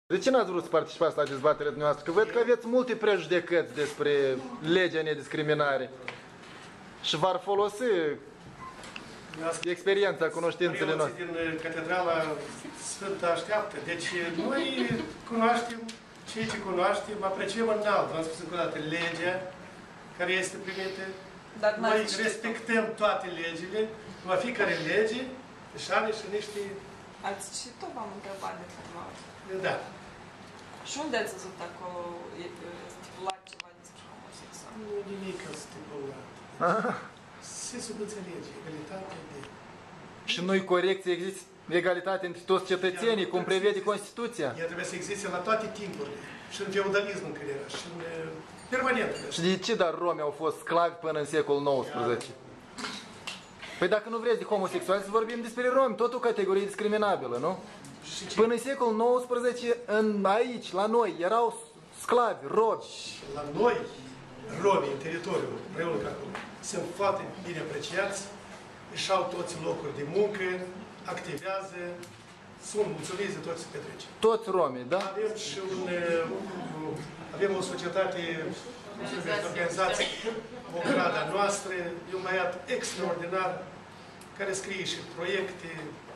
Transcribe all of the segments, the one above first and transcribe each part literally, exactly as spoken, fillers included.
De ce n-ați vrut să participați la dezbaterea dumneavoastră? Că văd că aveți multe prejudecăți despre legea nediscriminare. Și v-ar folosi experiența, cunoștințele noastre. Din Catedrala Sfântă Așteaptă. Deci noi cunoaștem, cei ce cunoaștem, apreciem înalt, v-am spus încă o dată, legea care este primită. Dar noi respectăm toate legile, la fiecare lege și are și niște... Ați și tot v-am întrebat de forma. Da. Și unde ați văzut acolo stipulat ceva despre homosexual? Nu e nimic stipulat. Se subînțelege egalitatea de... Și nu-i corecție, există egalitate între toți cetățenii, cum prevede Constituția. Ea trebuie să existe la toate timpurile. Și în feudalism în care era, și în permanent. Și de ce, dar romii au fost sclavi până în secolul nouăsprezece? Păi dacă nu vreți de homosexuali, să vorbim despre romi, tot o categorie discriminabilă, nu? Până în secolul nouăsprezece, în, aici, la noi, erau sclavi, robi. La noi, romii, în teritoriul Raiului Cahul, sunt foarte bine apreciați, își au toți locuri de muncă, activează, sunt mulțumiți de tot ce se petrece. Toți romii, da? Avem și un, avem o societate, o organizație, o grada noastră, e un băiat extraordinar, care scrie și proiecte,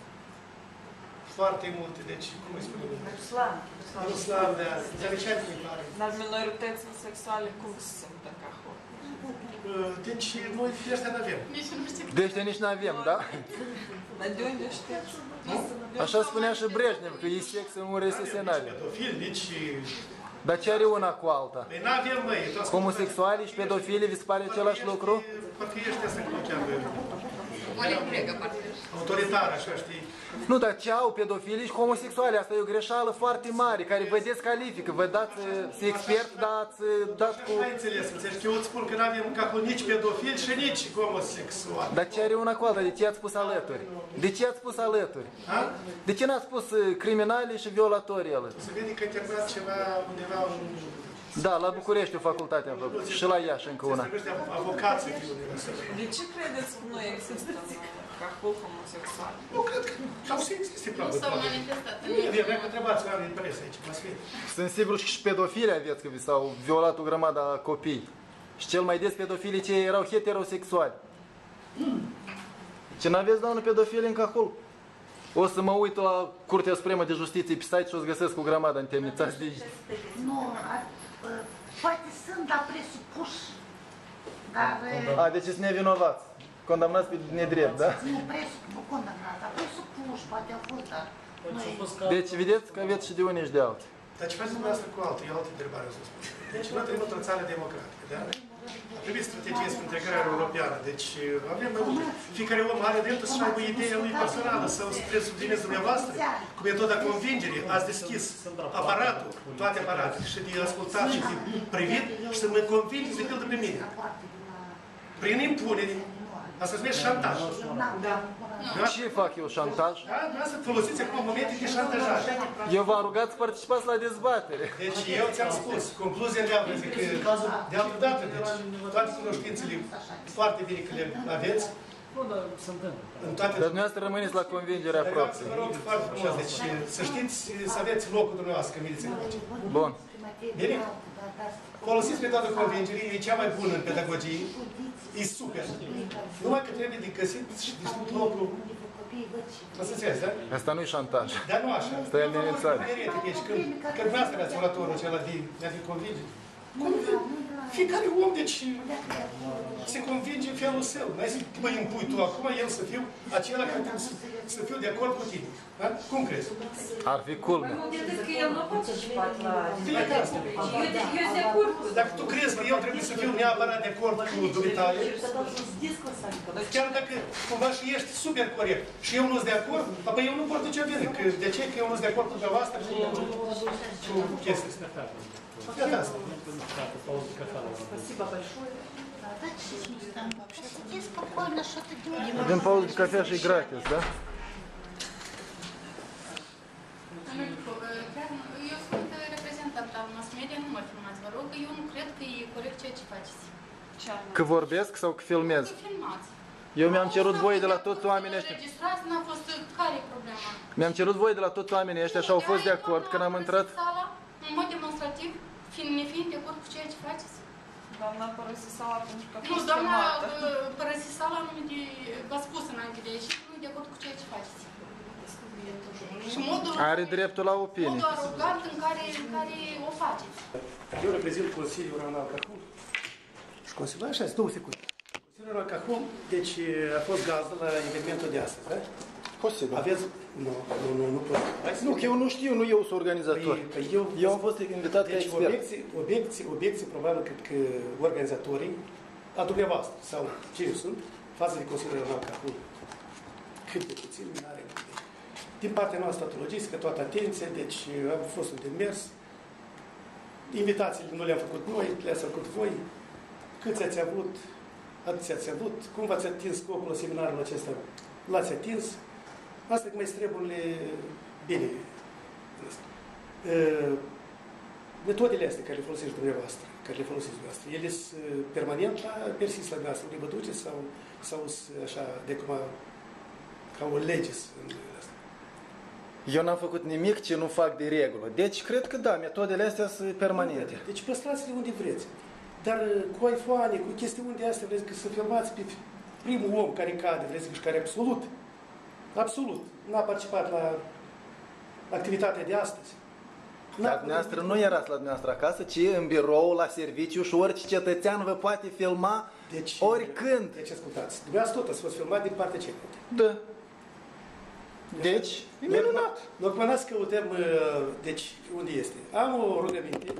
foarte multe, deci, cum îi spunem? Ruslan. Ruslan, da, înțelegea mi pare. Dar minoritățile sexuale cum se simt în Cahul? Deci, noi de ăștia n-avem. De ăștia nici n-avem, da? Dar de unde știți? Așa spunea și Brejnev, că e sex în U R S S n-avem. Pedofili, nici... Dar ce are una cu alta? Păi n-avem, măi. Homosexualii și pedofilii, vi se pare același lucru? Parcă ăștia se blochează. O întregă, parcă. Autoritară, așa, știi? Nu, dar ce au pedofilii și homosexuali? Asta e o greșeală foarte mare, care vă descalifică. Vă dați, să expert, dați, dați cu... Nu ai înțeles, înțelegi? Că eu îți spun că n-avem ca cu nici pedofili și nici homosexuali. Dar ce are una cu alta? De ce ați spus alături? De ce ați spus alături? Ha? De ce n-ați spus criminali și violatori alături? Se vede că a terminat ceva undeva în... Da, la București o facultate am făcut. Și la Iași încă una. Se numește avocație. De ce credeți că nu există în Cahul homosexual? Nu cred că... Sau să existe, Nu probabil. s-au manifestat. Nu, e vreau că întrebați oamenii din presă aici, mă sfânt. Sunt sigur că și pedofili aveți, că vi s-au violat o grămadă copii. Și cel mai des pedofilii ce erau heterosexuali. Ce n-aveți, doamnă, pedofili în Cahul? O să mă uit la Curtea Supremă de Justiție pe site și o să găsesc o grămadă întemnițați de aici. Nu, poate sunt, dar presupuși. Dar... A, deci sunt nevinovați. Condamnați pe nedrept, da? Nu, presupuși, nu condamnați, dar presupuși, poate au fost, dar... Deci, vedeți că aveți și de unii și de alții. Dar ce faceți dumneavoastră cu altul? E altă întrebare, o să spun. Deci noi trăim într-o țară democratică, da? Trebuie strategie spre integrarea europeană. Deci avem mai multe. Fiecare om are dreptul să aibă ideea lui personală, să o presupțineți dumneavoastră. Cu metoda convingere ați deschis aparatul, toate aparatele, și de ascultat și de privit, și să mă convingeți de pildă pe mine. Prin impunere. Asta se numește șantaj. Da. Ce fac eu, șantaj? Da? Da, să folosiți acum momente de șantajare. Eu v-am rugat să participați la dezbatere. Deci eu ți-am spus, concluzia de altfel, că de altă dată, deci toate cunoștințele foarte bine că le aveți. Nu, dar se întâmplă. Dar dumneavoastră rămâneți la convingerea propriu. Vă rog foarte frumos, deci să știți, să aveți locul dumneavoastră în miliție. Bun. Bine? Folosiți metoda convingerii, e cea mai bună în pedagogie. E super. Numai că trebuie de găsit și de știut locul. Mă să înțeles, da? Asta nu-i șantaj. Dar nu așa. Asta e amenințare. Deci când, când dumneavoastră aveați oratorul acela de, de a fi convinge, fiecare om, deci, se convinge în felul său. N-ai să mă impui tu acum, eu să fiu acela care trebuie să, să fiu de acord cu tine. Da? Cum crezi? Ar fi culme. Nu, decât că el nu a participat la... Dacă asta. Eu, eu de acord cu... Dacă tu crezi că eu trebuie să fiu neapărat de acord cu dumitale, chiar dacă cumva și ești super corect și eu nu sunt de acord, apoi eu nu pot nicio vină. Că de ce? Că eu nu sunt de acord cu dumneavoastră cu, cu chestia asta. Iată asta. Спасибо большое. Сиди спокойно, что ты делаешь? Avem pauză de cafea și gratis, da? Chiar eu sunt reprezentant al mass media, nu mă filmați, vă rog, eu nu cred că e corect ceea ce faceți. Că vorbesc sau că filmez? Că filmați. Eu mi-am cerut voie de la toți oamenii ăștia. Registrați, n-a fost care e problema? Mi-am cerut voie de la toți oamenii ăștia și au fost de acord când am intrat. Sala, în mod demonstrativ, fiind nefiind de acord cu ceea ce faceți? Doamna părăsi sala pentru că a Nu, fost doamna filmată. părăsi sala nume de... v-a spus înainte de ieșit, nu e de acord cu ceea ce faceți. Și modul... Are dreptul la opinie. Modul arogant în care, în care o faceți. Eu reprezint Consiliul Regional Cahul și Consiliul, așa, două secunde. Consiliul Regional Cahul, deci a fost gazdă la evenimentul de astăzi, da? Posibil. Aveți... Nu, nu, nu, nu pot. Nu, că eu nu știu, nu eu sunt organizator. Păi, păi eu, eu am fost invitat deci, ca expert. Obiecții, obiecții, obiecții, probabil, cred că organizatorii, a dumneavoastră, sau cine sunt, față de Consiliul Regional Cahul, cât de puțin, nu are gândire. Din partea noastră, toată logistică, toată atenție, deci am fost un demers. Invitațiile nu le-am făcut noi, le-ați făcut voi. Câți ați avut, atâți ați avut, cum v-ați atins scopul seminarului acesta, l-ați atins. Asta că mai treburile bine. Metodele astea care le folosiți dumneavoastră, care le folosiți dumneavoastră, ele sunt permanent la persist la dumneavoastră, le băduce sau, sau așa, de cum a, ca o lege în asta? Eu n-am făcut nimic ce nu fac de regulă. Deci cred că da, metodele astea sunt permanente. Deci păstrați-le unde vreți. Dar cu iPhone, cu chestiuni de astea, vreți că să filmați pe primul om care cade, vreți că și care absolut, absolut, n-a participat la activitatea de astăzi. Dar dumneavoastră nu erați la dumneavoastră acasă, ci în birou, la serviciu și orice cetățean vă poate filma deci, oricând. Deci ascultați, dumneavoastră tot ați fost filmat din partea cealaltă. Da. Deci, e minunat. Nu, acum n-ați căutăm, deci, unde este. Am o rugăminte,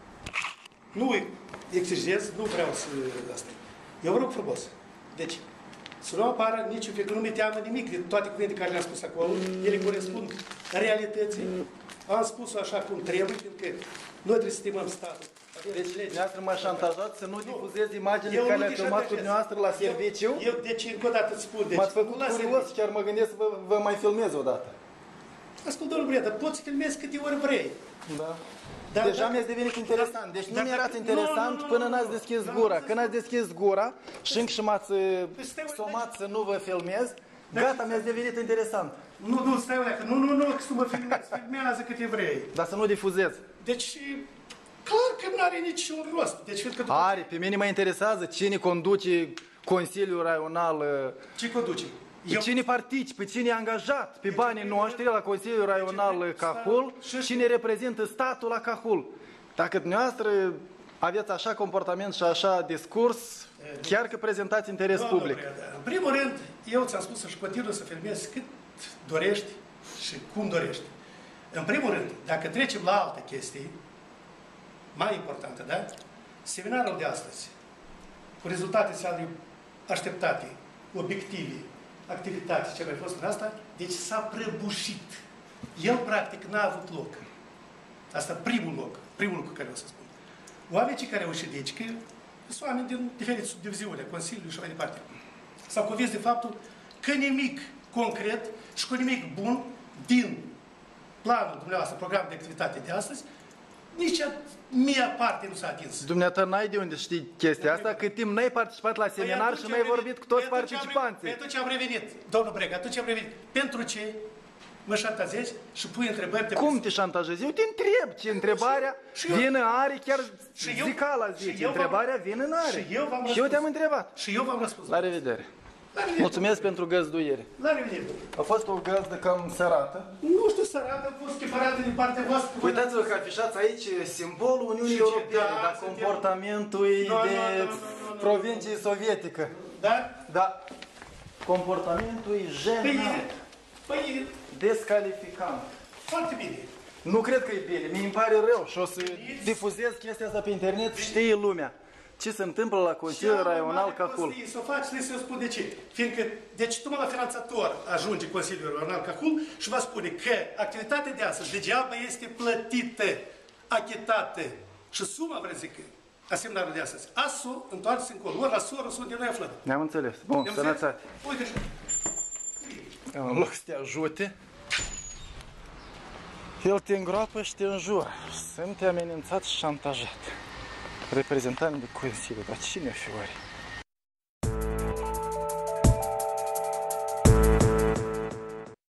nu exigez, nu vreau să asta. Eu vă rog frumos. Deci, să nu apară niciun fel, că nu mi teamă nimic de toate cuvinte care le-am spus acolo, ele corespund realității. Am spus-o așa cum trebuie, pentru că noi trebuie să stimăm statul. Deci, dumneavoastră m-a șantajat să nu difuzez imaginile Eu care nu le-a te filmat cu șantajez. dumneavoastră la serviciu. Eu, eu, deci, încă o dată îți spun. Deci, M-ați făcut nu la curios serviciu. și chiar mă gândesc să vă, vă mai filmez odată. Ascult, domnul Breda, poți să filmezi câte ori vrei. Da. Dar Deja dacă- mi-ați devenit interesant. Deci nu Dar mi-erați dacă- interesant nu, nu, nu, până nu, n-ați nu. deschis Dar gura. nu, Când ați deschis gura și încă și m-ați Păi stai, somat să nu vă filmez, gata, mi-ați devenit interesant. Nu, nu, stai o leacă. Nu, nu, nu, că să mă filmezi. Filmează câte vrei. Dar să nu difuzez. Deci, clar că nu are niciun rost. Deci, cred că după Are, pe mine mă interesează cine conduce Consiliul Raional, ce conduce? Eu, cine participă, cine e angajat pe banii noștri la Consiliul Raional Cahul, Și- cine reprezintă statul la Cahul. Dacă dumneavoastră aveți așa comportament și așa discurs, chiar că prezentați interes Doamnă public. Breda, în primul rând, eu ți-am spus să-și continui să filmezi cât dorești și cum dorești. În primul rând, dacă trecem la alte chestii, mai importante, da? Seminarul de astăzi, cu rezultate sale așteptate, obiective, activități, ce mai fost în asta, deci s-a prăbușit. El, practic, n-a avut loc. Asta primul loc, primul lucru care o să spun. Oamenii cei care au ieșit de aici, că sunt oameni din diferite subdiviziuni, a Consiliului și mai departe, s-au convins de faptul că nimic concret și cu nimic bun din planul dumneavoastră, program de activitate de astăzi, nici a mia parte nu s-a atins. Dumneata n-ai de unde știi chestia asta, cât timp n-ai participat la seminar Păi și atunci n-ai am vorbit revenit. cu toți Păi atunci am revenit. participanții. Păi atunci am revenit, domnul Brega, atunci am revenit. Pentru ce mă șantazezi și pui întrebări de Cum te șantajezi? Eu te întreb ce întrebarea și eu- vine are, chiar și eu- zicala și zice, eu v-am- întrebarea vine în are. și eu v-am Și eu răspuns. te-am întrebat. Și eu v-am răspuns. La revedere. La revedere. Mulțumesc pentru găzduire. La revedere. A fost o gazdă cam sărată. Nu știu, sărată, a fost preparată din partea voastră. Uitați-vă că afișați aici simbolul Uniunii Și ce? Europene, Da, dar suntem- comportamentul e Nu, nu, de nu, nu, nu, nu. provincie sovietică. Da? Da, comportamentul e Păi, jenant, păi, descalificant. foarte bine. Nu cred că e bine, mi-mi pare rău și o să difuzez chestia asta pe internet, știe lumea. Ce se întâmplă la Consiliul Raional Cahul. Să o faci, trebuie să spun de ce. Fiindcă, deci, numai la finanțator ajunge Consiliul Raional Cahul și va spune că activitatea de astăzi degeaba este plătită, achitată. Și suma, vreți zic, a seminarului de astăzi. Asu, întoarce încolo, ori la soră, sunt de noi aflăm. Ne-am înțeles. Bun, Ne-am sănătate. înțeles? Uite și... În loc să te ajute, el te îngroapă și te înjură. Sunt amenințat și șantajat. Reprezentant de Consiliu, dar cine fi oare?